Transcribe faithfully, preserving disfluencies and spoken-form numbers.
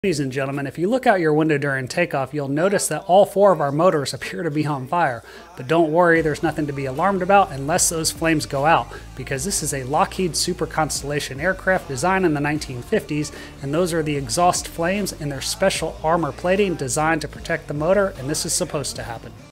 Ladies and gentlemen, if you look out your window during takeoff, you'll notice that all four of our motors appear to be on fire. But don't worry, there's nothing to be alarmed about unless those flames go out, because this is a Lockheed Super Constellation aircraft designed in the nineteen fifties, and those are the exhaust flames in their special armor plating designed to protect the motor, and this is supposed to happen.